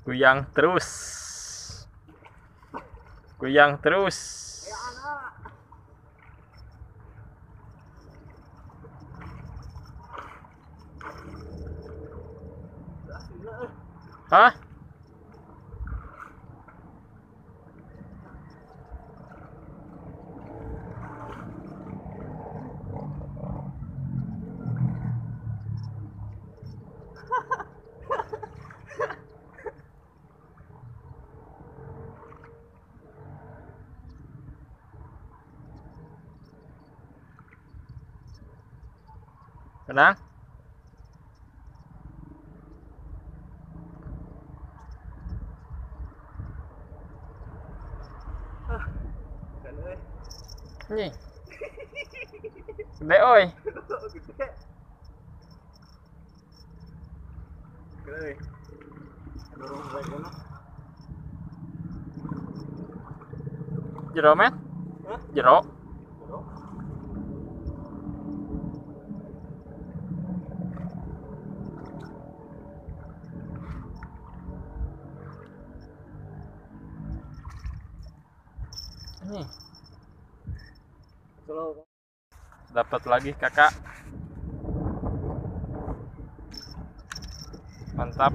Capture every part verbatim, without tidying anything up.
Goyang terus. Goyang terus. Hah? Tenang. Ini. Gede oi. Gede. Dorong baik mana? Jero men? Hah? Jero. Ini. Slow. Dapat lagi kakak. Mantap.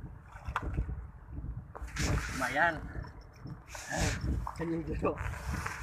Lumayan. Senyum jero.